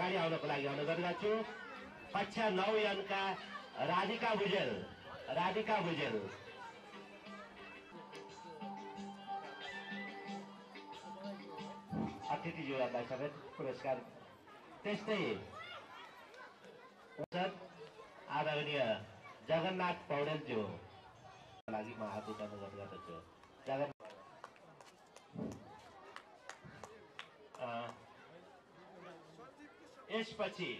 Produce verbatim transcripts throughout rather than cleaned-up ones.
अगाडि आउनको लागि अनुरोध गर्छु। कक्षा नौ यानका राधिका भुजेल राधिका भुजेल अतिथिज्यूहरूलाई समेत पुरस्कार। त्यस्तै आदरणीय जगन्नाथ पौडेलज्यू लागि म हार्दिक अनुरोध गर्दछु। जगन् यसपछि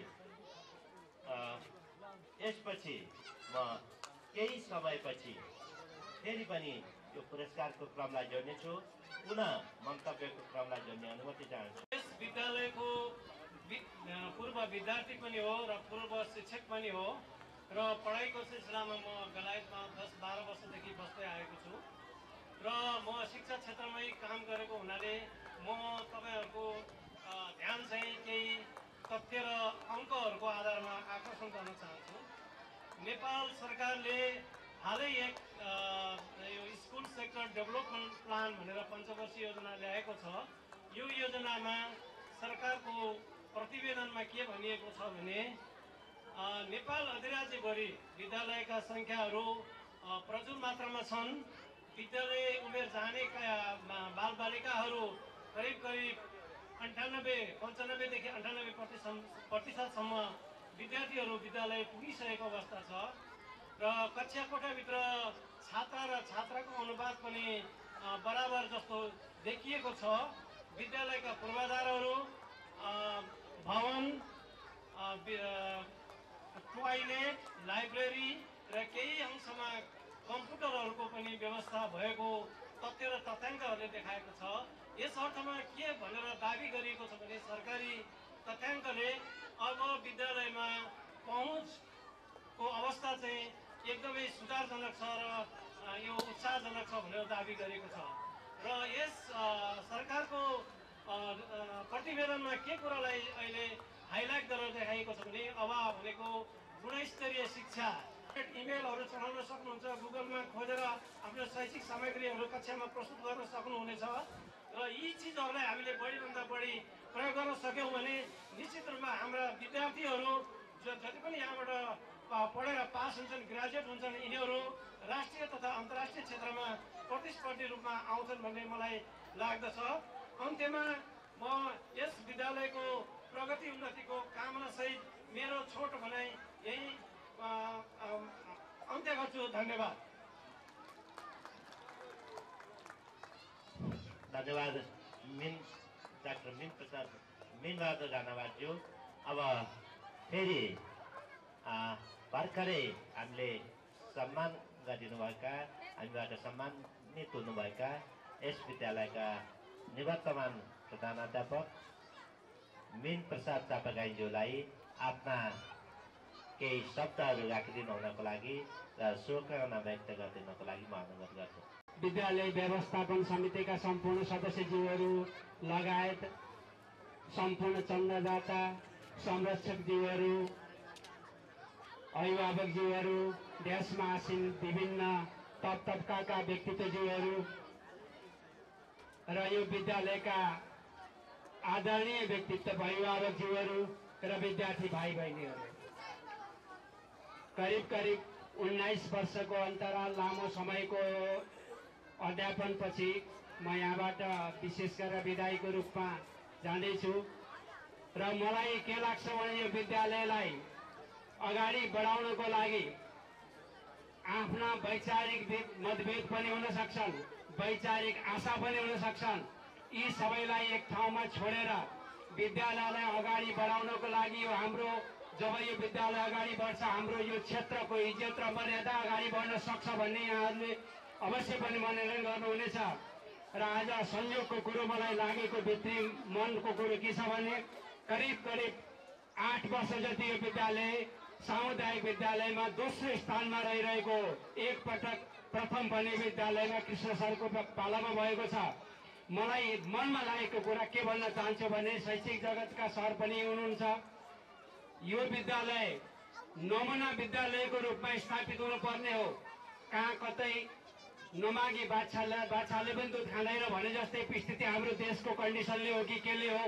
यसपछि म केही समयपछि फेरि पनि यो पुरस्कारको क्रमलाई जोड्नेछु। पुनः मन्तव्यको क्रमलाई जोड्ने अनुमति चाहन्छु। यस विद्यालयको पूर्व विद्यार्थी पनि हो र पूर्व शिक्षक पनि हो र पढाइको सिलसिलामा म बेलायतमा दस बाह्र वर्षदेखि बस्दै आएको छु र म शिक्षा क्षेत्रमै काम गरेको हुनाले म तपाईँहरूको ध्यान चाहिँ केही तथ्य र अङ्कहरूको आधारमा आकर्षण गर्न चाहन्छु। नेपाल सरकारले हालै एक यो स्कुल सेक्टर डेभलपमेन्ट प्लान भनेर पञ्चवर्षीय योजना ल्याएको छ। यो योजनामा सरकारको प्रतिवेदनमा के भनिएको छ भने नेपाल अधिराज्यभरि विद्यालयका सङ्ख्याहरू प्रचुर मात्रामा छन्। विद्यालय उमेर जाने बालबालिकाहरू करिब करिब अन्ठानब्बे पन्चानब्बेदेखि अन्ठानब्बे प्रतिशत प्रतिशतसम्म विद्यार्थीहरू विद्यालय पुगिसकेको अवस्था छ र कक्षा कोठाभित्र छात्र र छात्राको अनुपात पनि बराबर जस्तो देखिएको छ। विद्यालयका पूर्वाधारहरू भवन टोयलेट लाइब्रेरी र केही अंशमा कम्प्युटरहरूको पनि व्यवस्था भएको तथ्य र तथ्याङ्कहरूले देखाएको छ। यस अर्थमा के भनेर दाबी गरिएको छ भने सरकारी तथ्याङ्कले अब विद्यालयमा पहुँचको अवस्था चाहिँ एकदमै सुधारजनक छ र यो उत्साहजनक छ भनेर दाबी गरेको छ र यस सरकारको प्रतिवेदनमा के कुरालाई अहिले हाइलाइट गरेर देखाइएको छ भने अब भनेको गुणस्तरीय शिक्षा। इमेलहरू चलाउन सक्नुहुन्छ, गुगलमा खोजेर आफ्नो शैक्षिक सामग्रीहरू कक्षामा प्रस्तुत गर्न सक्नुहुनेछ र यी चिजहरूलाई हामीले बढीभन्दा बढी प्रयोग गर्न सक्यौँ भने निश्चित रूपमा हाम्रा विद्यार्थीहरू जो जति पनि यहाँबाट पढेर पास हुन्छन्, ग्रेजुएट हुन्छन्, यिनीहरू राष्ट्रिय तथा अन्तर्राष्ट्रिय क्षेत्रमा प्रतिस्पर्धी रूपमा आउँछन् भन्ने मलाई लाग्दछ। अन्त्यमा म यस विद्यालयको प्रगति उन्नतिको कामनासहित मेरो छोटो भनाइ यही अन्त्य गर्छु। धन्यवाद। धन्यवाद मिन डाक्टर मिन प्रसाद मिनबहादुर राणावाज्यू। अब फेरि भर्खरै हामीले सम्मान गरिदिनुभएका हामीबाट सम्मानित हुनुभएका यस विद्यालयका निवर्तमान प्रधानाध्यापक मिन प्रसाद चापागाईज्यूलाई आफ्ना केही शब्दहरू राखिदिनु हुनको लागि र शुभकामना व्यक्त गरिदिनको लागि म अनुरोध गर्छु। विद्यालय व्यवस्थापन समितिका सम्पूर्ण सदस्यज्यूहरू लगायत सम्पूर्ण चन्दादाता संरक्षकज्यूहरू, अभिभावकज्यूहरू, देशमा आसीन विभिन्न तब तबकाका व्यक्तित्वज्यूहरू र यो विद्यालयका आदरणीय व्यक्तित्व अभिभावकज्यूहरू र विद्यार्थी भाइ बहिनीहरू, करिब करिब उन्नाइस वर्षको अन्तराल लामो समयको अध्यापनपछि म यहाँबाट विशेष गरेर विदाईको रूपमा जाँदैछु र मलाई के लाग्छ भने यो विद्यालयलाई अगाडि बढाउनको लागि आफ्ना वैचारिक मतभेद पनि हुन सक्छन्, वैचारिक आशा पनि हुन सक्छन्। यी सबैलाई एक ठाउँमा छोडेर विद्यालयलाई अगाडि बढाउनको लागि यो हाम्रो जब यो विद्यालय अगाडि बढ्छ हाम्रो यो क्षेत्रको इज्जत र मर्यादा अगाडि बढ्न सक्छ भन्ने यहाँहरूले अवश्य पनि मनोनयन गर्नुहुनेछ। र आज संयोगको कुरो मलाई लागेको भित्री मनको कुरो के छ भने करिब करिब आठ वर्ष जति यो विद्यालय सामुदायिक विद्यालयमा दोस्रो स्थानमा रहिरहेको एक पटक प्रथम पनि विद्यालयमा कृष्ण सरको पालामा भएको छ। मलाई मनमा लागेको कुरा के भन्न चाहन्छु भने शैक्षिक जगतका सर पनि हुनुहुन्छ, यो विद्यालय नमुना विद्यालयको रूपमा स्थापित हुनुपर्ने हो। कहाँ कतै नमागी बाछाले बाछाले पनि दुध खाँदैन भने जस्तै स्थिति हाम्रो देशको कन्डिसनले हो कि केले हो,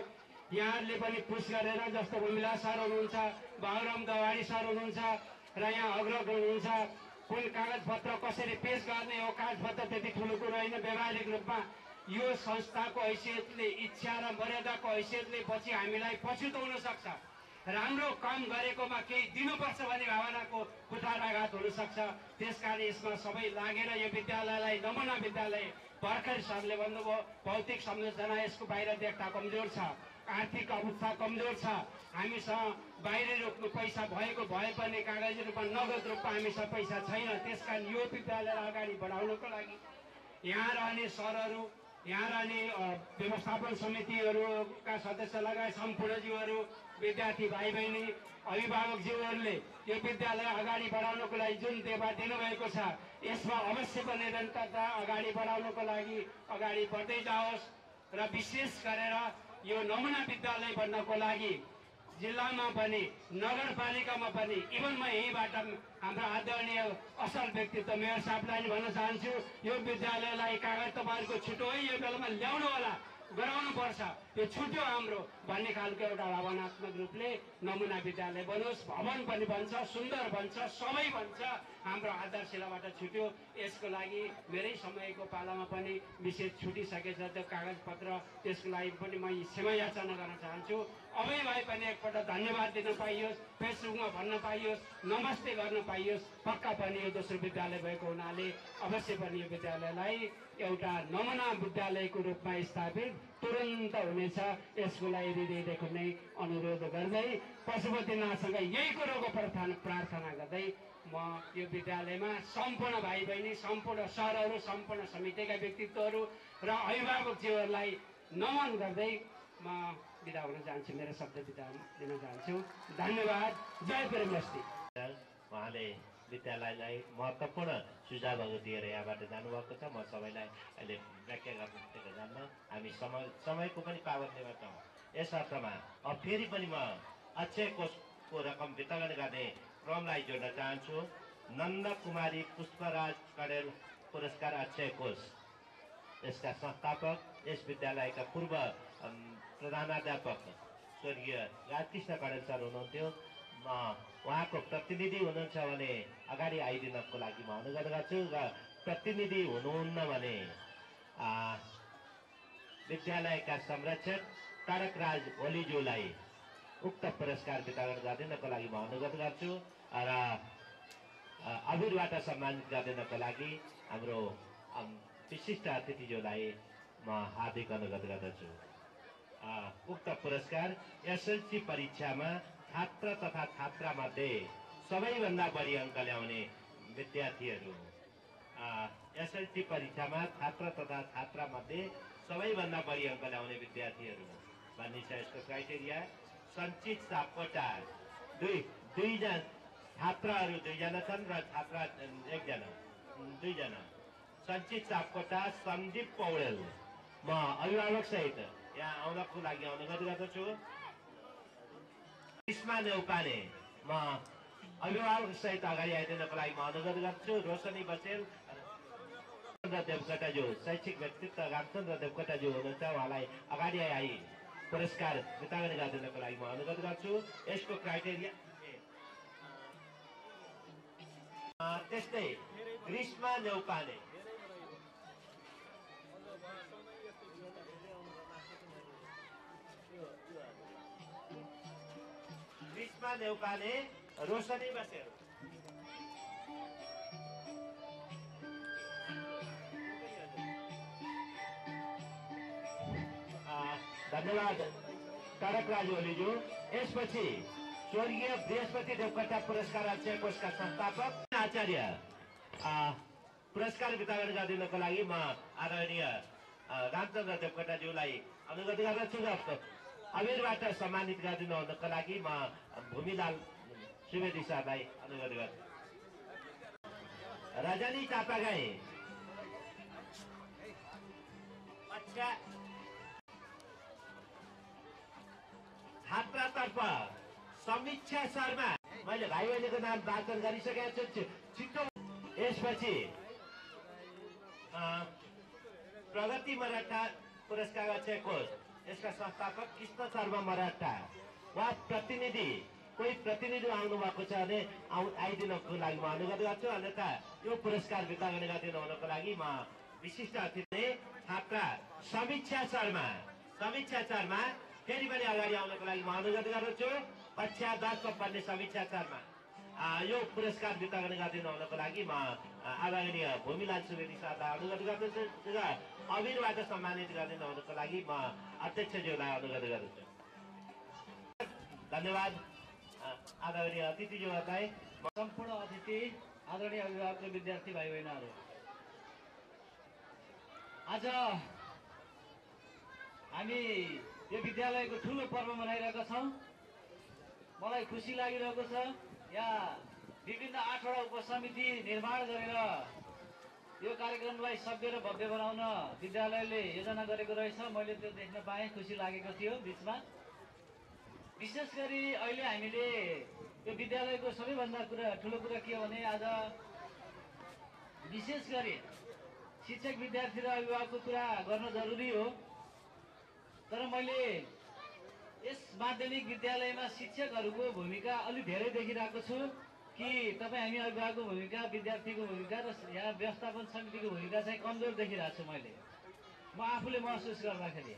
यहाँहरूले पनि पुस गरेर, जस्तो उमिला सर हुनुहुन्छ, बाबुराम गवाडी सर हुनुहुन्छ र यहाँ अग्रज हुनुहुन्छ, कुन कागजपत्र कसरी पेश गर्ने हो, कागजपत्र त्यति ठुलो कुरो होइन। व्यावहारिक रूपमा यो संस्थाको हैसियतले, इच्छा र मर्यादाको हैसियतले पछि हामीलाई पछुतो हुन सक्छ। राम्रो काम गरेकोमा केही दिनुपर्छ भन्ने भावनाको कुठाराघात हुनसक्छ। त्यसकारण यसमा सबै लागेर यो विद्यालयलाई नमुना विद्यालय, भर्खर सरले भन्नुभयो भौतिक संरचना यसको बाहिर देख्दा कमजोर छ, आर्थिक अवस्था कमजोर छ, हामीसँग बाहिर रोक्नु पैसा भएको भए पनि कागजी रूपमा नगद रूपमा हामीसँग पैसा छैन। त्यसकारण यो विद्यालयलाई अगाडि बढाउनको लागि यहाँ रहने सरहरू, यहाँ रहने व्यवस्थापन समितिहरूका सदस्य लगायत सम्पूर्णज्यूहरू, विद्यार्थी भाइ बहिनी, अभिभावकज्यूहरूले यो विद्यालय अगाडि बढाउनको लागि जुन टेवा दिनुभएको छ, यसमा अवश्य पनि निरन्तरता अगाडि बढाउनको लागि अगाडि बढ्दै जाओस् र विशेष गरेर यो नमुना विद्यालय बन्नको लागि जिल्लामा पनि नगरपालिकामा पनि, इभन म यहीँबाट हाम्रो आदरणीय असल व्यक्तित्व मेयर साहबलाई भन्न चाहन्छु, यो विद्यालयलाई कागज तपाईँहरूको छुट्यो है, यो बेलामा ल्याउनु होला, गराउनु पर्छ, यो छुट्यो हाम्रो भन्ने खालको एउटा भावनात्मक रूपले नमुना विद्यालय बनोस्, भवन पनि बन्छ, सुन्दर बन्छ, सबै बन्छ, हाम्रो आधारशिलाबाट छुट्यो। यसको लागि मेरै समयको पालामा पनि विशेष छुटिसकेछ त्यो कागजपत्र, त्यसको लागि पनि म क्षमा याचना गर्न चाहन्छु। अबै भए पनि एकपल्ट धन्यवाद दिन पाइयोस्, फेसबुकमा भन्न पाइयोस्, नमस्ते गर्न पाइयोस्। पक्का पनि यो दोस्रो विद्यालय भएको हुनाले अवश्य पनि यो विद्यालयलाई एउटा नमुना विद्यालयको रूपमा स्थापित तुरन्त हुनेछ। यसको लागि हृदयदेखि नै अनुरोध गर्दै पशुपतिनाथसँग यही कुरोको प्रार्थना प्रार्थना गर्दै म यो विद्यालयमा सम्पूर्ण भाइ बहिनी, सम्पूर्ण सरहरू, सम्पूर्ण समितिका व्यक्तित्वहरू र अभिभावकज्यूहरूलाई नमन गर्दै म बिदा हुन चाहन्छु, मेरो शब्द बिदा दिन चाहन्छु। धन्यवाद। जय प्रेमस्ती। उहाँले विद्यालयलाई महत्त्वपूर्ण सुझावहरू दिएर यहाँबाट जानुभएको छ। म सबैलाई अहिले व्याख्या गर्न जान्न, हामी समय समयको पनि पाबन्दीमा छौँ। यस अर्थमा अब फेरि पनि म अक्षय कोषको रकम वितरण गर्ने क्रमलाई जोड्न चाहन्छु। नन्द कुमारी पुष्पराज कडेल पुरस्कार अक्षय कोष, यसका संस्थापक, यस विद्यालयका पूर्व प्रधानाध्यापक स्वर्गीय राजकृष्ण कडेल सर हुनुहुन्थ्यो। म उहाँको प्रतिनिधि हुनुहुन्छ भने अगाडि आइदिनको लागि म अनुरोध गर्छु, र प्रतिनिधि हुनुहुन्न भने विद्यालयका संरक्षक तारकराज ओलीज्यूलाई उक्त पुरस्कार वितरण गरिदिनको लागि म अनुरोध गर्छु र अभिरबाट सम्मानित गरिदिनको लागि हाम्रो विशिष्ट अतिथिज्यूलाई म हार्दिक अनुरोध गर्दछु। उक्त पुरस्कार एसएलसी परीक्षामा छात्र तथा छात्रामध्ये सबैभन्दा बढी अङ्क ल्याउने विद्यार्थीहरू, एसएलसी परीक्षामा छात्र तथा छात्रामध्ये सबैभन्दा बढी अङ्क ल्याउने विद्यार्थीहरू भन्ने छ यसको क्राइटेरिया। सञ्चित सापकोटा दुई दुईजना छात्रहरू दुईजना छन् र छात्रा एकजना दुईजना। सञ्चित सापकोटा, सन्दीप पौडेल, म अभिभावक सहित यहाँ आउनको लागि अनुरोध गर्दछु। ग्रीष्मा नेउपाने, म अभिभावक सहित अगाडि आइदिनको लागि म अनुरोध गर्छु। रोशनी बसेल र देवकोटाज्यू, शैक्षिक व्यक्तित्व रामचन्द्र देवकोटाज्यू हुनुहुन्छ, उहाँलाई अगाडि आई पुरस्कार वितरण गरिदिनको लागि म अनुरोध गर्छु। यसको क्राइटेरिया त्यस्तै ग्रीष्मा नेउपाने, ग्रीष्मा नेउपाने, रोशनी बसेल, धन्यवाद तारकराज ओलीज्यू। यसपछि स्वर्गीय बृहस्पति देवकोटा पुरस्कार अक्षय कोषका संस्थापक आचार्य पुरस्कार वितरण गरिदिनको लागि म आदरणीय रामचन्द्र देवकोटाज्यूलाई अनुरोध गर्दछु र अभिरबाट सम्मानित गरिदिनुको लागि म भूमिलाल सुवेदी सरलाई अनुरोध गर्छु। रजनी चापागाई, अच्छा छात्रातर्फ समीक्षा शर्मा, मैले भाइ बहिनीको नाम वाचन गरिसकेको छु छिटो। यसपछि प्रगति मराठा पुरस्कार अक्षय कोष यसका संस्थापक कृष्ण शर्मा मराठा उहाँ प्रतिनिधि कोही प्रतिनिधि आउनु भएको छ भने आउ आइदिनको लागि म अनुरोध गर्छु। अन्यथा यो पुरस्कार वितरण गरिदिनु हुनको लागि म विशिष्ट अतिथि छात्रा समीक्षा शर्मा समीक्षा शर्मा फेरि पनि अगाडि आउनको लागि म अनुरोध गर्दछु। कक्षा दसमा पढ्ने समीक्षा शर्मा यो पुरस्कार वितरण गरिदिनु हुनको लागि म आदरणीय भूमिलाल सुवेदी सरलाई अनुरोध गर्दछु र अबिरबाट सम्मानित गरिदिनु हुनको लागि म अध्यक्षज्यूलाई अनुरोध गर्दछु। धन्यवाद आदरणीय अतिथिज्यूहरूलाई। सम्पूर्ण अतिथि, आदरणीय अभिभावक र विद्यार्थी भाइ बहिनीहरू, आज हामी यो विद्यालयको ठुलो पर्व मनाइरहेका छौँ। मलाई खुसी लागिरहेको छ। यहाँ विभिन्न आठवटा उपसमिति निर्माण गरेर यो कार्यक्रमलाई सभ्य र भव्य बनाउन विद्यालयले योजना गरेको रहेछ। मैले त्यो देख्न पाएँ, खुसी लागेको थियो। बिचमा विशेष गरी अहिले हामीले यो विद्यालयको सबैभन्दा कुरा ठुलो कुरा के हो भने आज विशेष गरी शिक्षक विद्यार्थी र अभिभावकको कुरा गर्न जरुरी हो। तर मैले यस माध्यमिक विद्यालयमा शिक्षकहरूको भूमिका अलि धेरै देखिरहेको छु कि तपाईँ हामी अभिभावकको भूमिका, विद्यार्थीको भूमिका र यहाँ व्यवस्थापन समितिको भूमिका चाहिँ कमजोर देखिरहेको छु मैले म आफूले महसुस गर्दाखेरि।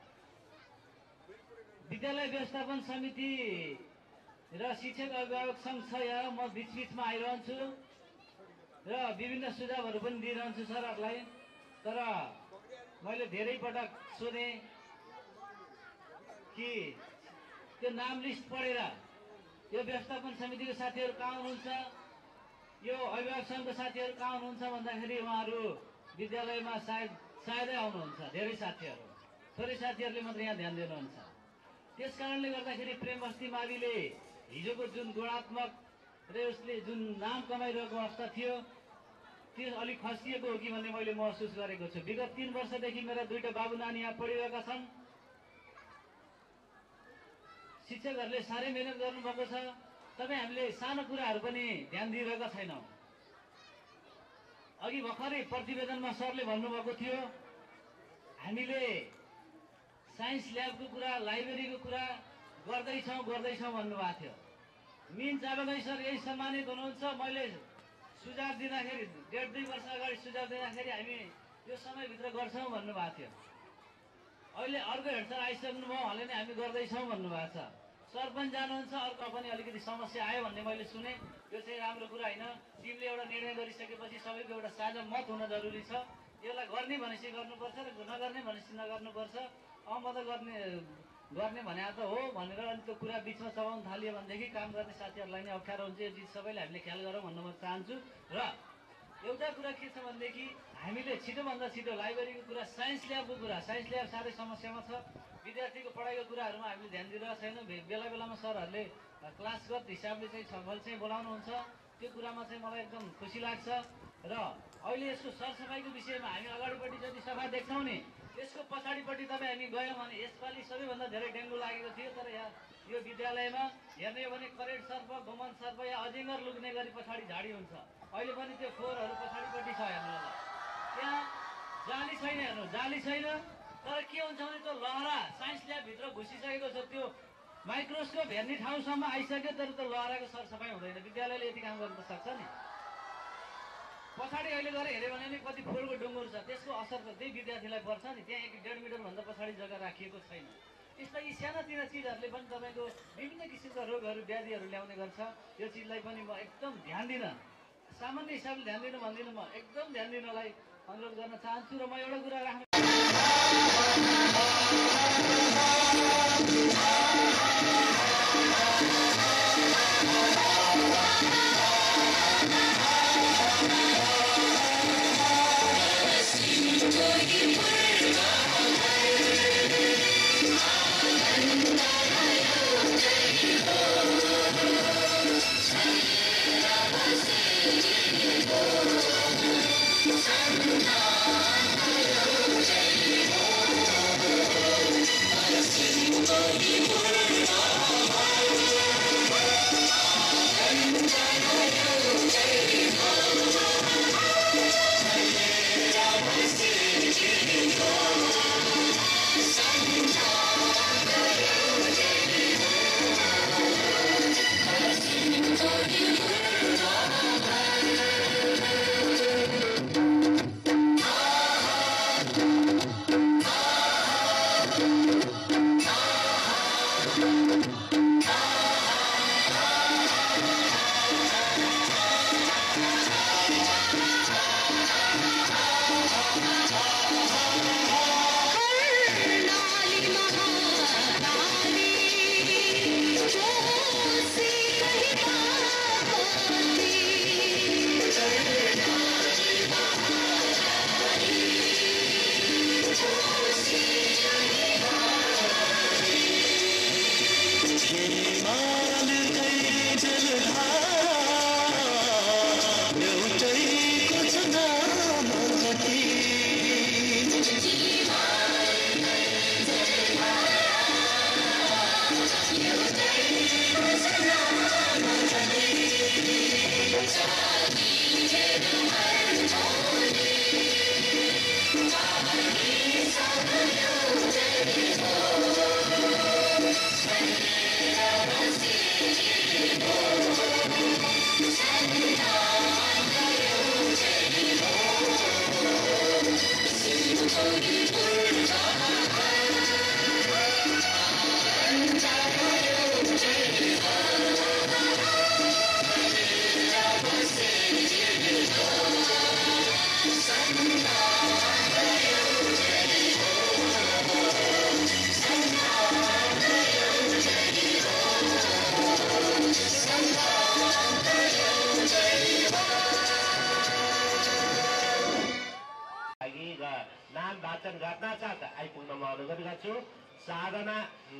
विद्यालय व्यवस्थापन समिति र शिक्षक अभिभावक सङ्घ छ यहाँ। म बिचबिचमा आइरहन्छु र विभिन्न सुझावहरू पनि दिइरहन्छु सरहरूलाई। तर मैले धेरै पटक सोधेँ कि त्यो नाम लिस्ट पढेर यो व्यवस्थापन समितिको साथीहरू कहाँ हुनुहुन्छ, यो अभिभावक सङ्घको साथीहरू कहाँ हुनुहुन्छ भन्दाखेरि उहाँहरू विद्यालयमा सायद सायदै आउनुहुन्छ। धेरै साथीहरू, थोरै साथीहरूले मात्रै यहाँ ध्यान दिनुहुन्छ। त्यस कारणले गर्दाखेरि प्रेम बस्ती माविले हिजोको जुन गुणात्मक र उसले जुन नाम कमाइरहेको अवस्था थियो त्यो अलिक खसिएको हो कि भन्ने मैले महसुस गरेको छु। विगत तीन वर्षदेखि मेरा दुईटा बाबु नानी यहाँ पढिरहेका छन्। शिक्षकहरूले साह्रै मेहनत गर्नुभएको छ। तपाईँ हामीले सानो कुराहरू पनि ध्यान दिइरहेका छैनौँ। अघि भर्खरै प्रतिवेदनमा सरले भन्नुभएको थियो हामीले साइन्स ल्याबको कुरा, लाइब्रेरीको कुरा गर्दैछौँ गर्दैछौँ भन्नुभएको थियो। मिन चाबगाई सर यही सम्मानित हुनुहुन्छ। मैले सुझाव दिँदाखेरि डेढ दुई वर्ष अगाडि सुझाव दिँदाखेरि हामी यो समयभित्र गर्छौँ भन्नुभएको थियो। अहिले अर्को हेड सर आइसक्नुभयो, उहाँले नै हामी गर्दैछौँ भन्नुभएको छ। सर पनि जानुहुन्छ, अर्को पनि अलिकति समस्या आयो भन्ने मैले सुने। यो चाहिँ राम्रो कुरा होइन। टिमले एउटा निर्णय गरिसकेपछि सबैको एउटा साझा मत हुन जरुरी छ। यसलाई गर्ने भनेपछि गर्नुपर्छ र नगर्ने भनेपछि नगर्नुपर्छ। अँ म त गर्ने गर्ने भने त हो भनेर अनि त्यो कुरा बिचमा चबाउन थालियो भनेदेखि काम गर्ने साथीहरूलाई नै अप्ठ्यारो हुन्छ। यो चिज सबैले हामीले ख्याल गरौँ भन्न म चाहन्छु। र एउटा कुरा के छ भनेदेखि हामीले छिटोभन्दा छिटो लाइब्रेरीको कुरा, साइन्स ल्याबको कुरा, साइन्स ल्याब साह्रै समस्यामा छ। विद्यार्थीको पढाइको कुराहरूमा हामीले ध्यान दिइरहेको छैनौँ। बेला बेलामा सरहरूले क्लासगत हिसाबले चाहिँ छलफल चाहिँ बोलाउनुहुन्छ। त्यो कुरामा चाहिँ मलाई एकदम खुसी लाग्छ। र अहिले यसको सरसफाइको विषयमा हामी अगाडिपट्टि जति सफा देख्छौँ नि, यसको पछाडिपट्टि तपाईँ हामी गयौँ भने यसपालि सबैभन्दा धेरै डेङ्गु लागेको थियो। तर यहाँ यो विद्यालयमा हेर्ने हो भने करेन्ट सर्प, गोमन सर्प या अजिङ्गर लुक्ने गरी पछाडि झाडी हुन्छ। अहिले पनि त्यो फोहोरहरू पछाडिपट्टि छ हेर्नु होला। त्यहाँ जाली छैन, हेर्नु जाली छैन। तर के हुन्छ भने त्यो लहरा साइन्स ल्याबभित्र घुसिसकेको छ। त्यो माइक्रोस्कोप हेर्ने ठाउँसम्म आइसक्यो, तर त्यो लहराको सरसफाइ हुँदैन। विद्यालयले यति काम गर्न त सक्छ नि। पछाडि अहिले गएर हेऱ्यो भने नि कति फुलको डुङ्गुर छ, त्यसको असर त त्यही विद्यार्थीलाई पर्छ नि। त्यहाँ एक डेढ मिटरभन्दा पछाडि जग्गा राखिएको छैन। त्यस्ता यी सानातिना चिजहरूले पनि तपाईँको विभिन्न किसिमका रोगहरू, व्याधिहरू ल्याउने गर्छ। यो चिजलाई पनि म एकदम ध्यान दिन, सामान्य हिसाबले ध्यान दिनु भन्दिनँ, म एकदम ध्यान दिनलाई अनुरोध गर्न चाहन्छु। र म एउटा कुरा राख्न Thank you. गर्दछु। साधना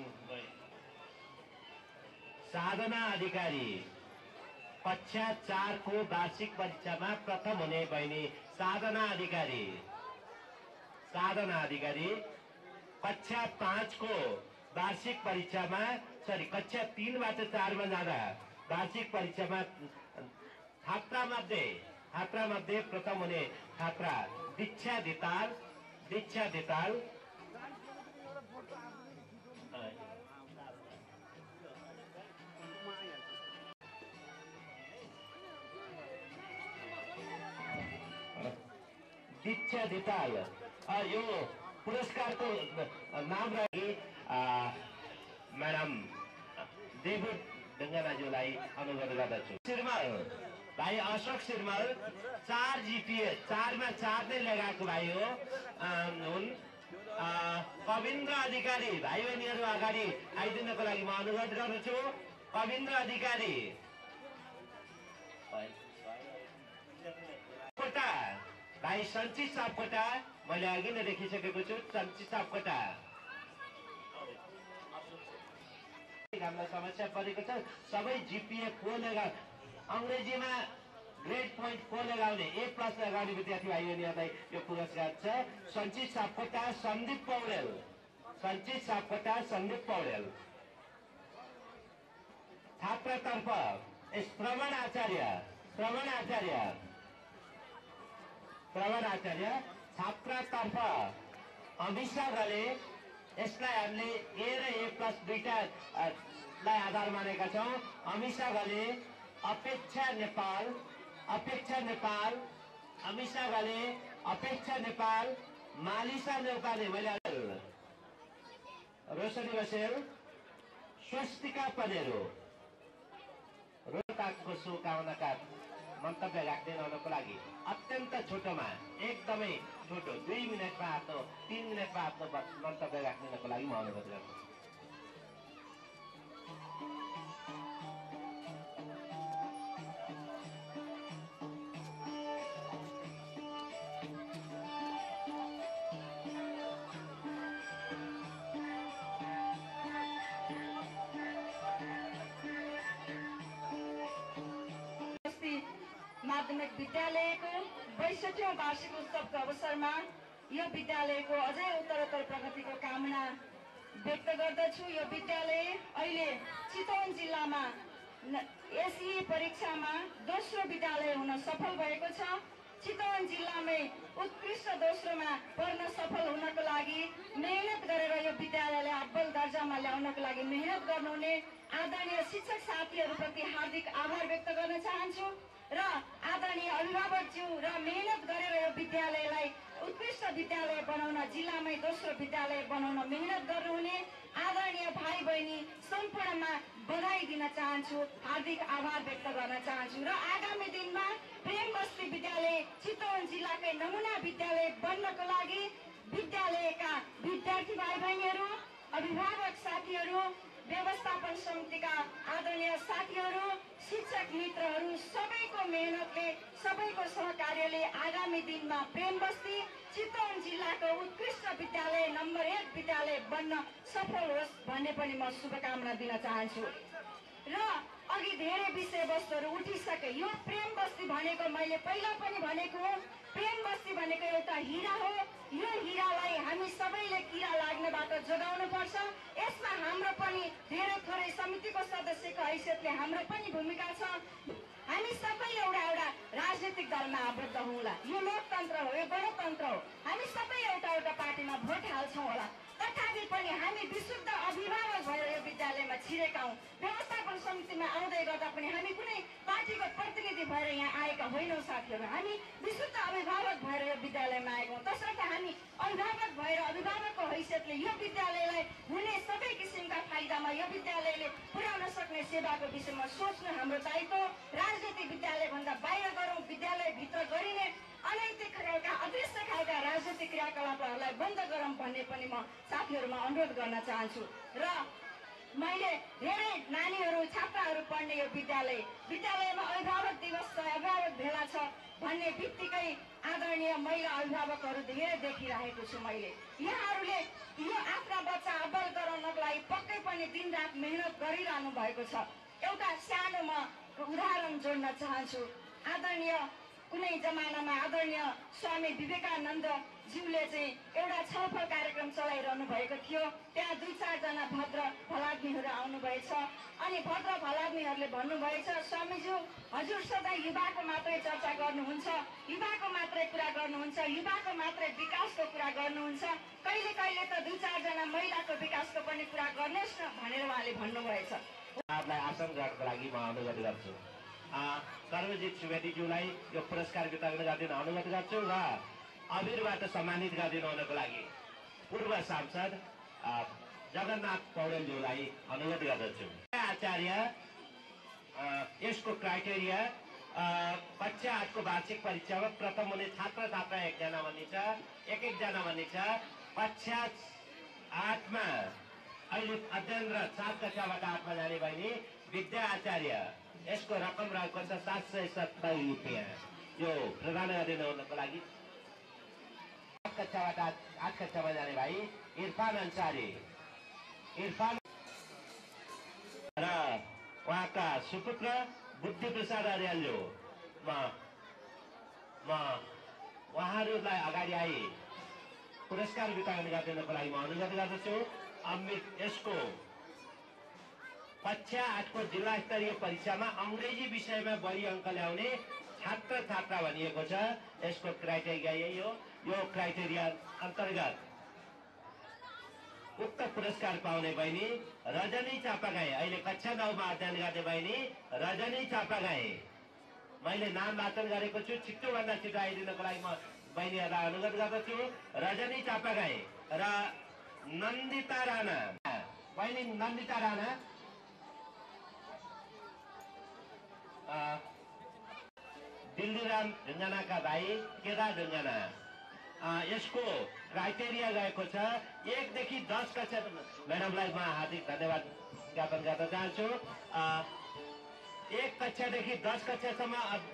साधना अधिकारी कक्षा चारको वार्षिक परीक्षामा प्रथम हुने बहिनी साधना अधिकारी साधना अधिकारी कक्षा पाँचको वार्षिक परीक्षामा सरी कक्षा तीनबाट चारमा जाँदा वार्षिक परीक्षामा छात्रा मध्ये छात्रा मध्ये प्रथम हुने छात्रा दीक्षा धिताल दीक्षा धिताल दीक्षा धिताल यो पुरस्कारको नाम राखी म्याडम देवु ढुङ्गानाज्यूलाई अनुरोध गर्दछु। श्रीमल भाइ अशोक श्रीमल चार जिपिए चारमा चार नै लगाएको भाइ हो हुन्। कविन्द्र अधिकारी भाइ बहिनीहरू अगाडि आइदिनको लागि म अनुरोध गर्दछु। कविन्द्र अधिकारी कोटा भाइ सञ्चित सापकोटा मैले अघि नै देखिसकेको छु। सञ्चित सापकोटा हामीलाई समस्या परेको छ। सबै जिपिए को लगा अङ्ग्रेजीमा ग्रेड पोइन्ट को लगाउने ए प्लस लगाउने विद्यार्थी भाइ बहिनीहरूलाई यो पुरस्कार छ। सञ्चित सापकोटा सन्दीप पौडेल सञ्चित सापकोटा सन्दीप पौडेल छात्रतर्फ श्रवण आचार्य श्रवण आचार्य श्रवण आचार्य छात्रतर्फ अभिषा गले यसलाई हामीले ए र ए प्लस दुईटालाई आधार मानेका छौँ। अमिषा गले अपेक्षा नेपाल अपेक्षा नेपाल अमिषा गले अपेक्षा नेपाल मालिसा नेउपाने मैले रोशनी बसेल स्वस्तिका पनेरो रोताको शुभकामनाका मन्तव्य राख्दै रहनको लागि अत्यन्त छोटोमा एकदमै छोटो दुई मिनटमा आफ्नो तीन मिनटमा आफ्नो मन्तव्य राख्नको लागि म अनुरोध गर्छु। माध्यमिक विद्यालयको बैसठौँ वार्षिक उत्सवको अवसरमा यो विद्यालयको अझै उत्तरोत्तर प्रगतिको कामना व्यक्त गर्दछु। यो विद्यालय अहिले चितवन जिल्लामा एसई परीक्षामा दोस्रो विद्यालय हुन सफल भएको छ। चितवन जिल्लामै उत्कृष्ट दोस्रोमा पर्न सफल हुनको लागि मेहनत गरेर यो विद्यालयलाई अव्वल दर्जामा ल्याउनको लागि मेहनत गर्नुहुने आदरणीय शिक्षक साथीहरूप्रति हार्दिक आभार व्यक्त गर्न चाहन्छु र आदरणीय अभिभावकज्यू र मेहनत गरेर यो विद्यालयलाई उत्कृष्ट विद्यालय बनाउन जिल्लामै दोस्रो विद्यालय बनाउन मेहनत गर्नुहुने आदरणीय भाइ बहिनी सम्पूर्णमा बधाई दिन चाहन्छु, हार्दिक आभार व्यक्त गर्न चाहन्छु र आगामी दिनमा प्रेम बस्ती विद्यालय चितवन जिल्लाकै नमुना विद्यालय बन्नको लागि विद्यालयका विद्यार्थी भाइ बहिनीहरू, अभिभावक साथीहरू, व्यवस्थापन समितिका आदरणीय साथीहरू, शिक्षक मित्रहरू सबैको मेहनतले सबैको सहकार्यले आगामी दिनमा प्रेम बस्ती चितवन जिल्लाको उत्कृष्ट विद्यालय नम्बर एक विद्यालय बन्न सफल होस् भन्ने पनि म शुभकामना दिन चाहन्छु। र अघि धेरै विषयवस्तुहरू उठिसके। यो प्रेम बस्ती भनेको मैले पहिला पनि भनेको हो, प्रेम बस्ती भनेको एउटा हिरा हो। यो हिरालाई हामी सबैले किरा लाग्नेबाट जोगाउनु पर्छ। यसमा हाम्रो पनि धेरै थोरै समितिको सदस्यको हैसियतले हाम्रो पनि भूमिका छ। हामी सबै एउटा एउटा राजनीतिक दलमा आबद्ध हौँला। यो लोकतन्त्र हो, यो गणतन्त्र हो। हामी सबै एउटा एउटा पार्टीमा भोट हाल्छौँ होला, तथापि पनि हामी विशुद्ध अभिभावक भएर यो विद्यालयमा छिरेका हौँ। व्यवस्थापन समितिमा आउँदै गर्दा पनि हामी कुनै पार्टीको प्रतिनिधि भएर यहाँ आएका होइनौँ साथीहरू। हामी विशुद्ध अभिभावक भएर यो विद्यालयमा आएका हौँ। तसर्थ हामी अभिभावक भएर अभिभावकको हैसियतले यो विद्यालयलाई हुने सबै किसिमका फाइदामा यो विद्यालयले पुर्याउन सक्ने सेवाको विषयमा सोच्नु हाम्रो दायित्व। राजनीति विद्यालयभन्दा बाहिर गरौँ, विद्यालयभित्र गरिने अनैतिक खालका अदृश्य खालका राजनीतिक क्रियाकलापहरूलाई बन्द गरौँ भन्ने पनि म साथीहरूमा अनुरोध गर्न चाहन्छु। र मैले धेरै नानीहरू छात्राहरू पढ्ने यो विद्यालय विद्यालयमा अभिभावक दिवस छ, अभिभावक भेला छ भन्ने बित्तिकै आदरणीय महिला अभिभावकहरू धेरै देखिरहेको छु मैले। यहाँहरूले यो आफ्ना बच्चा अब्बल गराउनको लागि पक्कै पनि दिनरात मेहनत गरिरहनु भएको छ। एउटा सानो म उदाहरण जोड्न चाहन्छु। आदरणीय कुनै जमानामा आदरणीय स्वामी विवेकानन्द ज्यूले चाहिँ एउटा छलफल कार्यक्रम चलाइरहनु भएको थियो। त्यहाँ दुई चारजना भद्र भलाग्मीहरू आउनुभएछ अनि भद्र भलाग्मीहरूले भन्नुभएछ, स्वामीज्यू हजुर सधैँ युवाको मात्रै चर्चा गर्नुहुन्छ, युवाको मात्रै कुरा गर्नुहुन्छ, युवाको मात्रै विकासको कुरा गर्नुहुन्छ, कहिले कहिले त दुई चारजना महिलाको विकासको पनि कुरा गर्नुहोस् न भनेर उहाँले भन्नुभएछ। उहाँहरूलाई आसन ग्रहणको लागि म अनुरोध गर्छु। सर्वजित सुवेदीज्यूलाई यो पुरस्कार वितरण गरिदिन अनुरोध गर्छु र अबिरबाट सम्मानित गरिदिनु हुनको लागि पूर्व सांसद जगन्नाथ पौडेलज्यूलाई अनुरोध गर्दछु। आचार्य यसको क्राइटेरिया कक्षा आठको वार्षिक परीक्षामा प्रथम हुने छात्र छात्रा एकजना भन्ने छ, एक एकजना भन्ने छ। कक्षा आठमा अहिले अध्ययनरत सात कक्षाबाट आठमा जाने बहिनी विद्या आचार्य यसको रकम रहेको छ सात सय सत्तरी रुपियाँ। यो प्रदान गरिदिनु हुनको लागि कक्षाबाट आठ कक्षामा जाने भाइ इरफान अन्सारी इरफान र उहाँका सुपुत्र बुद्धि प्रसाद अर्यालज्यू म म उहाँहरूलाई अगाडि आई पुरस्कार वितरण गरिदिनको लागि म अनुरोध गर्दछु। अमित यसको कक्षा आठको जिल्ला स्तरीय परीक्षामा अङ्ग्रेजी विषयमा बढी अङ्क ल्याउने छात्र छात्रा भनिएको छ। यसको क्राइटेरिया यही हो। यो क्राइटेरिया अन्तर्गत उक्त पुरस्कार पाउने बहिनी रजनी चापागाई, अहिले कक्षा नौमा अध्ययन गर्ने बहिनी रजनी चापागाई, मैले नाम वाचन गरेको छु, छिट्टोभन्दा छिटो आइदिनको लागि म बहिनीहरूलाई अनुरोध गर्दछु। रजनी चापागाई र नन्दिता राणा, बहिनी नन्दिता राणा दिल्लीराम ढुङ्गानाका भाइ केदार ढुङ्गाना। यसको क्राइटेरिया गएको छ एकदेखि दस कक्षा। म्याडमलाई म हार्दिक धन्यवाद ज्ञापन गर्न चाहन्छु। एक कक्षादेखि दस कक्षासम्म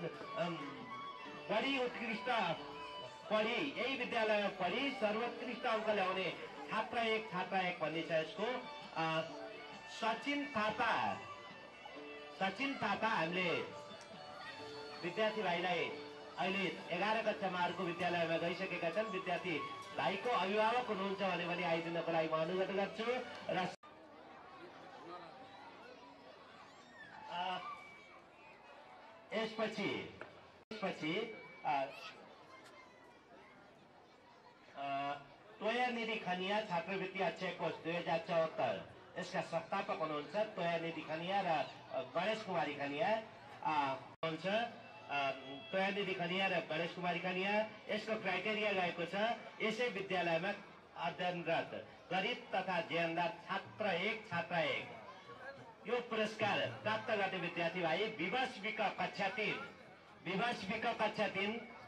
बढी उत्कृष्ट पढी यही विद्यालयमा पढी सर्वोत्कृष्ट अङ्क ल्याउने छात्र एक छात्रा एक भन्ने छ। यसको सचिन थापा सचिन थापा हामीले विद्यार्थी भाइलाई अहिले एघार कक्षामा अर्को विद्यालयमा गइसकेका छन्। विद्यार्थी भाइको अभिभावक हुनुहुन्छ भने पनि आइदिनको लागि म अनुरोध गर्छु। र यसपछि यसपछि तोयानिधि खनिया छात्रवृत्ति अक्षय कोष दुई हजार चौहत्तर यसका संस्थापक हुनुहुन्छ तोयानिधि खनिया र गणेश कुमारी खनिया हुनुहुन्छ। तोयानिधि खनिया र गणेश कुमारी खनिया। यसको क्राइटेरिया गएको छ यसै विद्यालयमा अध्ययनरत गरिब तथा ज्यानदार छात्र एक छात्रा एक। यो पुरस्कार प्राप्त गर्ने विद्यार्थी भाइ विवश विक कक्षा तीन विवश विक कक्षा तीन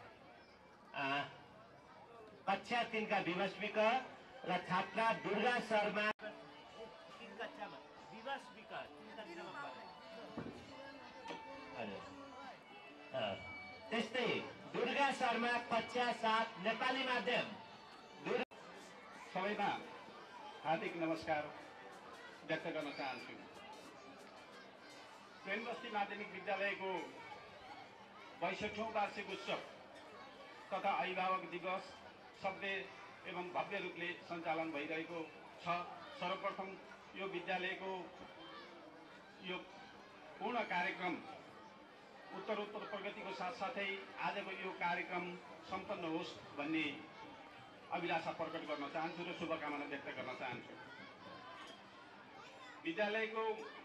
कक्षा तीन का विवश विक र छात्रा दुर्गा शर्मा तीन कक्षामा विवश विक त्यस्तै दुर्गा शर्मा कक्षा सात नेपाली माध्यम। सबैमा हार्दिक नमस्कार व्यक्त गर्न चाहन्छु। प्रेम बस्ती माध्यमिक विद्यालयको बैसठौँ वार्षिक उत्सव तथा अभिभावक दिवस सभ्य एवं भव्य रूपले सञ्चालन भइरहेको छ। सर्वप्रथम यो विद्यालयको यो पूर्ण कार्यक्रम उत्तरोत्तर प्रगतिको साथसाथै आजको यो कार्यक्रम सम्पन्न होस् भन्ने अभिलाषा प्रकट गर्न चाहन्छु र शुभकामना व्यक्त गर्न चाहन्छु। विद्यालयको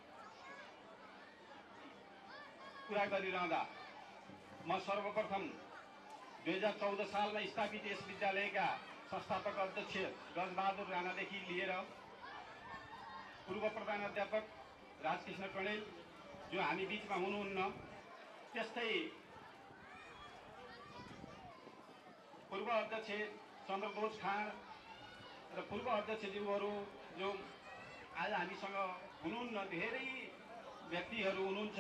कुरा गरिरहँदा म सर्वप्रथम दुई हजार चौध सालमा स्थापित यस विद्यालयका संस्थापक अध्यक्ष गजबहादुर राणादेखि लिएर पूर्व प्रधान अध्यापक राजकृष्ण कणेल जो हामी बिचमा हुनुहुन्न, त्यस्तै पूर्व अध्यक्ष चन्द्रबोज खान र पूर्व अध्यक्षज्यूहरू जो आज हामीसँग हुनुहुन्न, धेरै व्यक्तिहरू हुनुहुन्छ,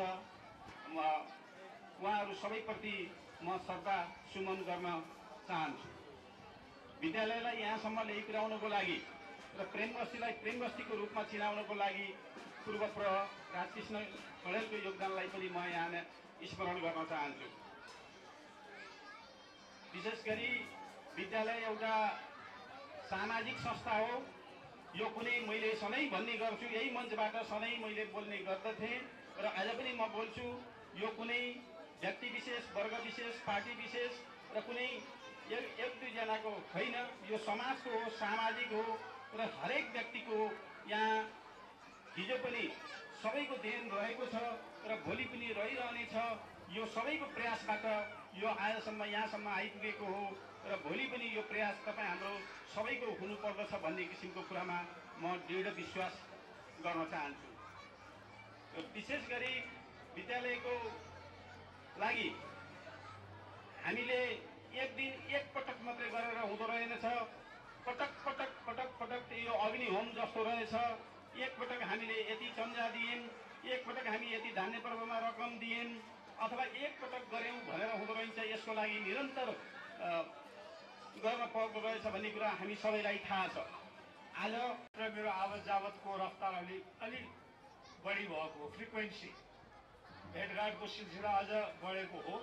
उहाँहरू सबैप्रति म श्रद्धा सुमन गर्न चाहन्छु। विद्यालयलाई यहाँसम्म ल्याइ पुर्याउनको लागि र प्रेम बस्तीलाई प्रेम बस्तीको रूपमा चिनाउनको लागि पूर्व प्रहरी राजकृष्ण कँडेलको योगदानलाई पनि म यहाँ स्मरण गर्न चाहन्छु। विशेष गरी विद्यालय एउटा सामाजिक संस्था हो। यो कुनै मैले सधैँ भन्ने गर्छु, यही मञ्चबाट सधैँ मैले बोल्ने गर्दथेँ र आज पनि म बोल्छु, यो कुनै व्यक्ति विशेष, वर्ग विशेष, पार्टी विशेष र कुनै एक एक दुईजनाको होइन, यो समाजको हो, सामाजिक हो र हरेक व्यक्तिको यहाँ हिजो पनि सबैको देन रहेको छ र भोलि पनि रहिरहनेछ। यो सबैको प्रयासबाट यो आजसम्म यहाँसम्म आइपुगेको हो र भोलि पनि यो प्रयास तपाईँ हाम्रो सबैको हुनुपर्दछ भन्ने किसिमको कुरामा म दृढ विश्वास गर्न चाहन्छु। विशेष गरी विद्यालयको लागि हामीले एक दिन एक पटक मात्रै गरेर हुँदो रहेनछ। पटक पटक पटक पटक यो अग्नि होम जस्तो रहेछ। एक पटक हामीले यति चन्जा दियौँ, एक पटक हामी यति धान्य पर्वमा रकम दियौँ अथवा एक पटक गऱ्यौँ भनेर हुँदो रहेछ। यसको लागि निरन्तर गर्न पर्दो रहेछ भन्ने कुरा हामी सबैलाई थाहा छ। आज मेरो आवत जावतको रफ्तार अलि अलिक बढी भएको, फ्रिक्वेन्सी भेटघाटको सिलसिला अझ बढेको हो।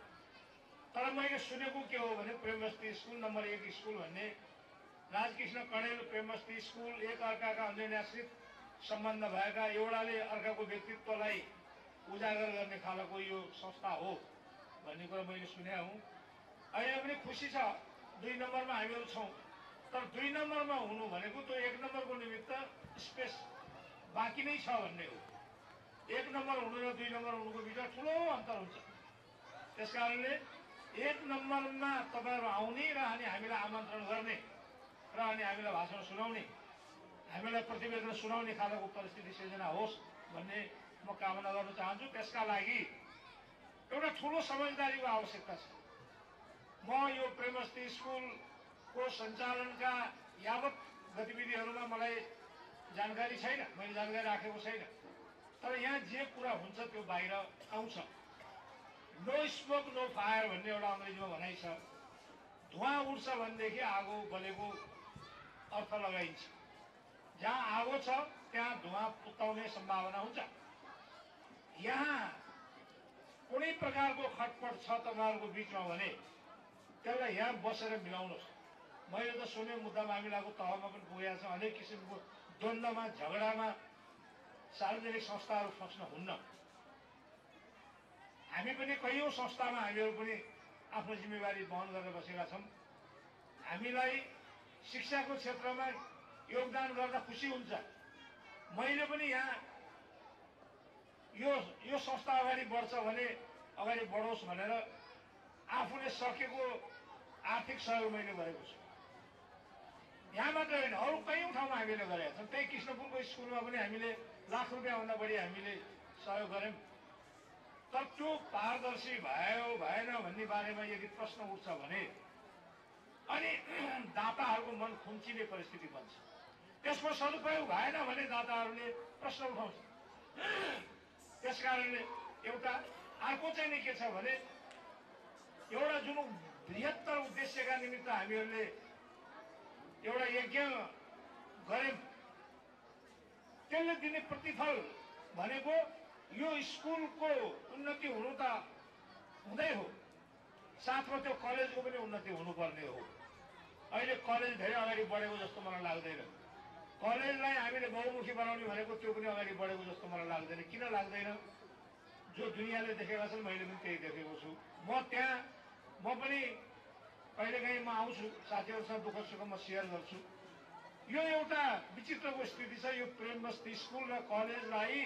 तर मैले सुनेको के हो भने प्रेमबस्ती स्कुल नम्बर एक स्कुल भन्ने राजकृष्ण कँडेल प्रेमबस्ती स्कुल एक अर्काका अन्योन्याश्रित सम्बन्ध भएका, एउटाले अर्काको व्यक्तित्वलाई उजागर गर्ने खालको यो संस्था हो भन्ने कुरा मैले सुने हुँ। अहिले पनि खुसी छ दुई नम्बरमा हामीहरू छौँ, तर दुई नम्बरमा हुनु भनेको त्यो एक नम्बरको निमित्त स्पेस बाँकी नै छ भन्ने हो। एक नम्बर हुनु र दुई नम्बर हुनुको बिचमा ठुलो अन्तर हुन्छ। त्यस कारणले एक नम्बरमा तपाईँहरू आउने र अनि हामीलाई आमन्त्रण गर्ने र अनि हामीलाई भाषण सुनाउने, हामीलाई प्रतिवेदन सुनाउने खालको परिस्थिति सिर्जना होस् भन्ने म कामना गर्न चाहन्छु। त्यसका लागि एउटा ठुलो समझदारीको आवश्यकता छ। म यो प्रेमबस्ती स्कुलको सञ्चालनका यावत गतिविधिहरूमा मलाई जानकारी छैन, मैले जानकारी राखेको छैन। तर यहाँ जे कुरा हुन्छ त्यो बाहिर आउँछ। नो स्मोक नो फायर भन्ने एउटा अङ्ग्रेजीमा भनाइ छ। धुवा उड्छ भनेदेखि आगो बलेको अर्थ लगाइन्छ। जहाँ आगो छ त्यहाँ धुवा पुत्ताउने सम्भावना हुन्छ। यहाँ कुनै प्रकारको खटपट छ तपाईँहरूको बिचमा भने त्यसलाई यहाँ बसेर मिलाउनुहोस्। मैले त सुने मुद्दा मामिलाको तहमा पनि पुगेका छ। अनेक किसिमको द्वन्द्वमा, झगडामा सार्वजनिक संस्थाहरू फस्न हुन्न। हामी पनि कैयौँ संस्थामा हामीहरू पनि आफ्नो जिम्मेवारी वहन गरेर बसेका छौँ। हामीलाई शिक्षाको क्षेत्रमा योगदान गर्दा खुसी हुन्छ। मैले पनि यहाँ यो यो संस्था अगाडि बढ्छ भने अगाडि बढोस् भनेर आफूले सकेको आर्थिक सहयोग मैले गरेको छु। यहाँ मात्र होइन, अरू कैयौँ ठाउँमा हामीले गरेका छौँ। त्यही कृष्णपुरको स्कुलमा पनि हामीले लाख रुपियाँभन्दा बढी हामीले सहयोग गऱ्यौँ। तर त्यो पारदर्शी भयो भएन भन्ने बारेमा यदि प्रश्न उठ्छ भने अनि दाताहरूको मन खुम्चिने परिस्थिति बन्छ। त्यसको सदुपयोग भएन भने दाताहरूले प्रश्न उठाउँछ। त्यस कारणले एउटा अर्को चाहिँ नि के छ भने एउटा जुन बृहत्तर उद्देश्यका निमित्त हामीहरूले एउटा यज्ञ गऱ्यौँ, त्यसले दिने प्रतिफल भनेको यो स्कुलको उन्नति हुनु त हुँदै हो, साथमा त्यो कलेजको पनि उन्नति हुनुपर्ने हो। अहिले कलेज धेरै अगाडि बढेको जस्तो मलाई लाग्दैन। कलेजलाई हामीले बहुमुखी बनाउने भनेको त्यो पनि अगाडि बढेको जस्तो मलाई लाग्दैन। किन लाग्दैन? जो दुनियाँले देखेका छन् मैले पनि त्यही देखेको छु। म त्यहाँ म पनि कहिलेकाहीँ म आउँछु, साथीहरूसँग दुःख सुख म सेयर गर्छु। यो एउटा विचित्रको स्थिति छ। यो प्रेमबस्ती स्कुल र कलेजलाई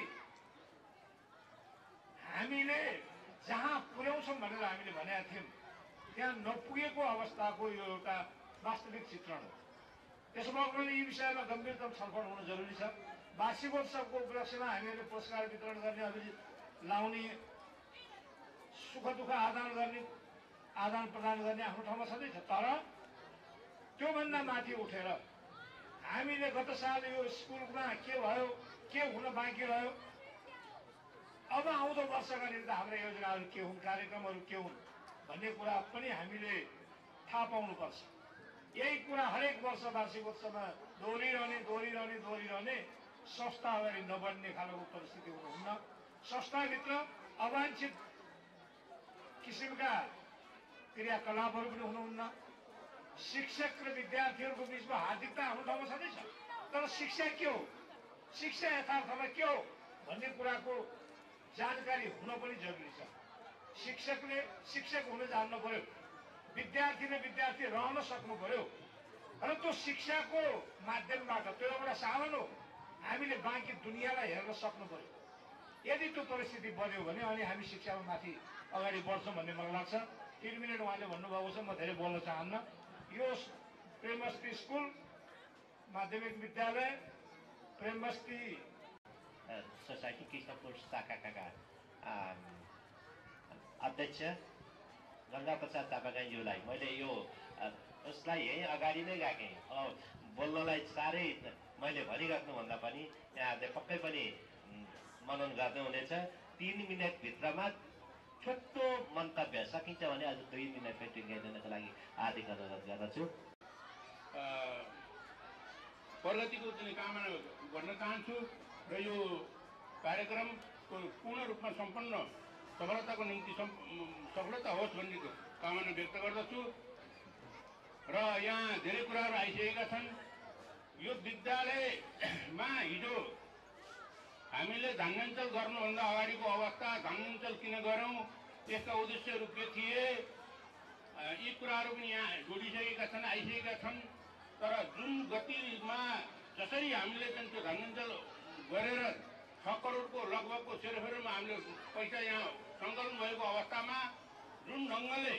हामीले जहाँ पुर्याउँछौँ भनेर हामीले भनेका थियौँ त्यहाँ नपुगेको अवस्थाको यो एउटा वास्तविक चित्रण हो। त्यसो भएको यी विषयमा गम्भीरतम छलफल हुन जरुरी छ। वार्षिकोत्सवको उपलक्ष्यमा हामीहरूले पुरस्कार वितरण गर्ने, अभिजित लाउने, सुख दुःख आदान गर्ने, आदान प्रदान गर्ने आफ्नो ठाउँमा छँदैछ। तर त्योभन्दा माथि उठेर हामीले गत साल यो स्कुलमा के भयो, के हुन बाँकी रह्यो, अब आउँदो वर्षका निम्ति हाम्रा योजनाहरू के हुन्, कार्यक्रमहरू के हुन् भन्ने कुरा पनि हामीले थाहा पाउनुपर्छ। यही कुरा हरेक वर्ष वार्षिकोत्सवमा दोहोरिरहने दोहोरिरहने दोहोरिरहने संस्था अगाडि नबढ्ने खालको परिस्थिति हुनुहुन्न। संस्थाभित्र अवांछित किसिमका क्रियाकलापहरू पनि हुनुहुन्न। शिक्षक र विद्यार्थीहरूको बिचमा हार्दिकता हुनु ठाउँमा छँदैछ, तर शिक्षा के हो, शिक्षा यथार्थमा के हो भन्ने कुराको जानकारी हुन पनि जरुरी छ। शिक्षकले शिक्षक हुन जान्नु पर्यो, विद्यार्थीले विद्यार्थी रहन सक्नु पर्यो र त्यो शिक्षाको माध्यमबाट त्यो एउटा साधन हो, हामीले बाँकी दुनियाँलाई हेर्न सक्नु पर्यो। यदि त्यो परिस्थिति बन्यो भने अनि हामी शिक्षामा माथि अगाडि बढ्छौँ भन्ने मलाई लाग्छ। तीन मिनट उहाँले भन्नुभएको छ, म धेरै बोल्न चाहन्न। यो प्रेमबस्ती स्कुल माध्यमिक विद्यालय प्रेमबस्ती सोसाइटी कृष्णपुर शाखाका अध्यक्ष गङ्गा प्रसाद तापागाईज्यूलाई मैले यो उसलाई यहीँ अगाडि नै राखेँ। बोल्नलाई साह्रै मैले भनिराख्नुभन्दा पनि यहाँहरूले पक्कै पनि मनन गर्नुहुनेछ। तिन मिनटभित्रमा छोटो मन्तव्य सकिन्छ भने आज दुई मिनटमै टुङ्ग्याइदिनको लागि हार्दिक अनुरोध गर्दछु। प्रगतिको चाहिँ कामना गर्न चाहन्छु र यो कार्यक्रमको पूर्ण रूपमा सम्पन्न सफलताको निम्ति सफलता होस् भन्ने कामना व्यक्त गर्दछु। र यहाँ धेरै कुराहरू आइसकेका छन्। यो विद्यालयमा हिजो हामीले धान्याञ्चल गर्नुभन्दा अगाडिको अवस्था, धान्याञ्चल किन गरौँ, यसका उद्देश्यहरू के थिए, यी कुराहरू पनि यहाँ जोडिसकेका छन्, आइसकेका छन्। तर जुन गतिमा जसरी हामीले चाहिँ त्यो धान्याञ्चल गरेर छ करोडको लगभगको सेरोफेरोमा हामीले पैसा यहाँ सङ्कलन भएको अवस्थामा जुन ढङ्गले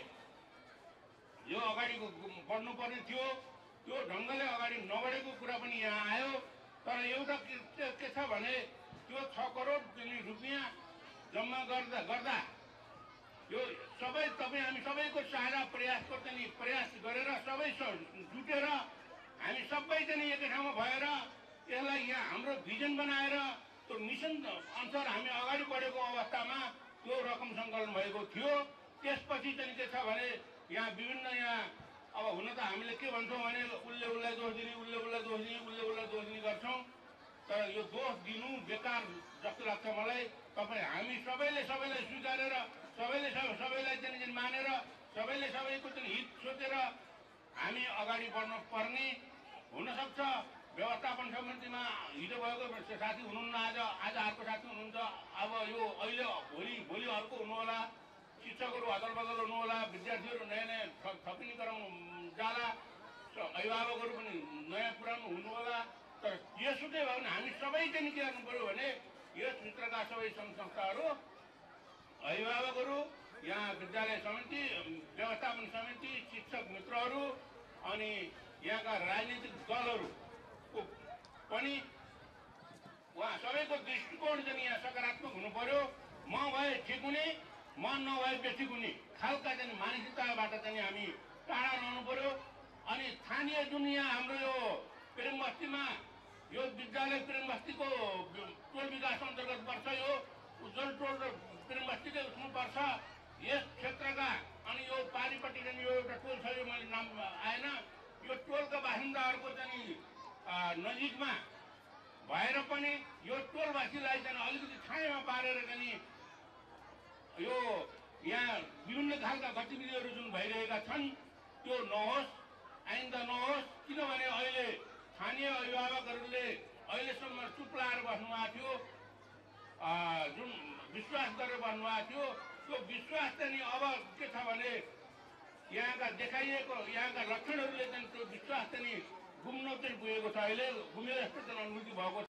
यो अगाडि बढ्नुपर्ने थियो त्यो ढङ्गले अगाडि नबढेको कुरा पनि यहाँ आयो। तर एउटा के छ भने त्यो छ करोड रुपियाँ जम्मा गर्दा गर्दा यो सबै तपाईँ हामी सबैको सहायता प्रयासको चाहिँ प्रयास गरेर सबै जुटेर हामी सबै चाहिँ एकै ठाउँमा भएर यसलाई यहाँ हाम्रो भिजन बनाएर त्यो मिसन अनुसार हामी अगाडि बढेको अवस्थामा त्यो रकम सङ्कलन भएको थियो। त्यसपछि चाहिँ के छ भने यहाँ विभिन्न यहाँ अब हुन त हामीले के भन्छौँ भने उसले उसलाई दोष दिने, उसले उसलाई दोष दिने, उसले उसलाई दोष दिने गर्छौँ। तर यो दोष दिनु बेकार जस्तो लाग्छ मलाई। तपाईँ हामी सबैले सबैलाई स्वीकारेर सबैले सबैलाई चाहिँ मानेर सबैले सबैको चाहिँ हित सोचेर हामी अगाडि बढ्नु पर्ने हुनसक्छ। व्यवस्थापन समितिमा हिजो भएको साथी हुनुहुन्न, आज आज अर्को साथी हुनुहुन्छ, अब यो अहिले भोलि भोलि अर्को हुनुहोला, शिक्षकहरू अदल बदल हुनुहोला, विद्यार्थीहरू नयाँ नयाँ थपिनी गराउनु जाला, अभिभावकहरू पनि नयाँ पुरानो हुनुहोला। तर यसुकै भयो भने हामी सबै चाहिँ के गर्नु पऱ्यो भने यस भित्रका सबै सङ्घ संस्थाहरू, अभिभावकहरू, यहाँ विद्यालय समिति, व्यवस्थापन समिति, शिक्षक मित्रहरू अनि यहाँका राजनीतिक दलहरूको पनि उहाँ सबैको दृष्टिकोण चाहिँ यहाँ सकारात्मक हुनु पर्यो। म भए ठिक हुने, म नभए बेठिक हुने खालका चाहिँ मानसिकताबाट चाहिँ हामी टाढा रहनु पर्यो। अनि स्थानीय जुन यहाँ हाम्रो यो प्रेमबस्तीमा यो विद्यालय प्रेमबस्तीको टोल विकास अन्तर्गत पर्छ, यो उज्जवल टोल र प्रेमबस्तीकै उसमा पर्छ। यस क्षेत्रका अनि यो पारिपट्टि यो एउटा टोल छ, यो मैले नाम आएन, यो टोलका बासिन्दाहरूको चाहिँ नजिकमा भएर पनि यो टोलवासीलाई चाहिँ अलिकति छायामा पारेर चाहिँ यो यहाँ विभिन्न खालका गतिविधिहरू जुन भइरहेका छन् त्यो नहोस्, आइन्दा नहोस्। किनभने अहिले स्थानीय अभिभावकहरूले अहिलेसम्म चुप लाएर बस्नुभएको थियो, जुन विश्वास गरेर बस्नुभएको थियो, त्यो विश्वास चाहिँ अब के छ भने यहाँका देखाइएको यहाँका लक्षणहरूले चाहिँ त्यो विश्वास चाहिँ गुम्न चाहिँ पुगेको छ। अहिले गुमेर जस्तो चाहिँ अनुभूति भएको छ।